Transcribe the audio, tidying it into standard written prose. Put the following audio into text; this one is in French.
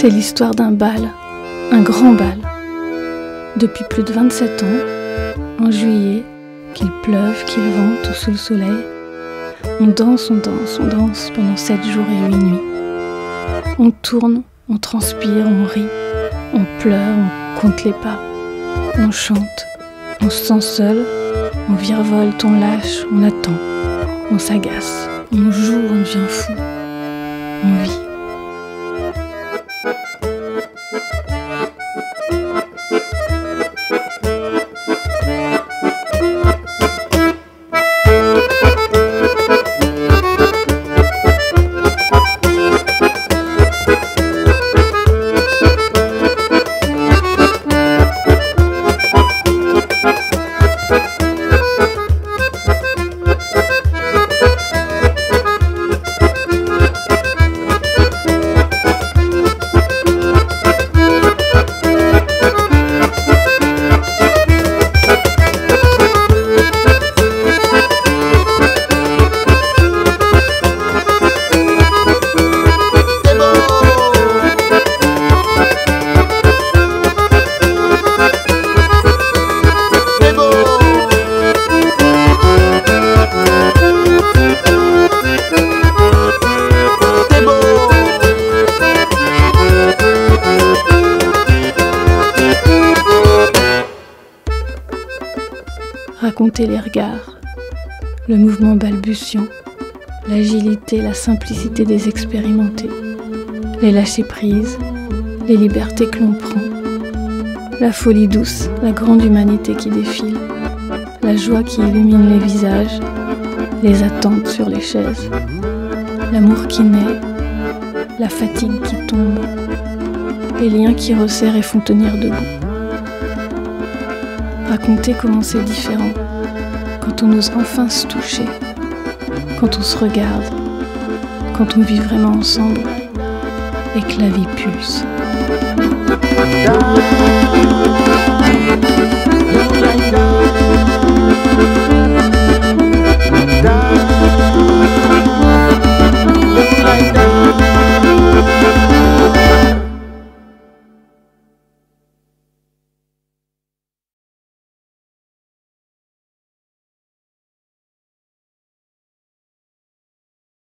C'est l'histoire d'un bal, un grand bal. Depuis plus de 27 ans, en juillet, qu'il pleuve, qu'il vente ou sous le soleil, on danse pendant 7 jours et 8 nuits. On tourne, on transpire, on rit, on pleure, on compte les pas, on chante, on se sent seul, on virevolte, on lâche, on attend, on s'agace, on joue, on devient fou, on vit. Raconter les regards, le mouvement balbutiant, l'agilité, la simplicité des expérimentés, les lâcher-prises, les libertés que l'on prend, la folie douce, la grande humanité qui défile, la joie qui illumine les visages, les attentes sur les chaises, l'amour qui naît, la fatigue qui tombe, les liens qui resserrent et font tenir debout. Raconter comment c'est différent, quand on ose enfin se toucher, quand on se regarde, quand on vit vraiment ensemble et que la vie pulse.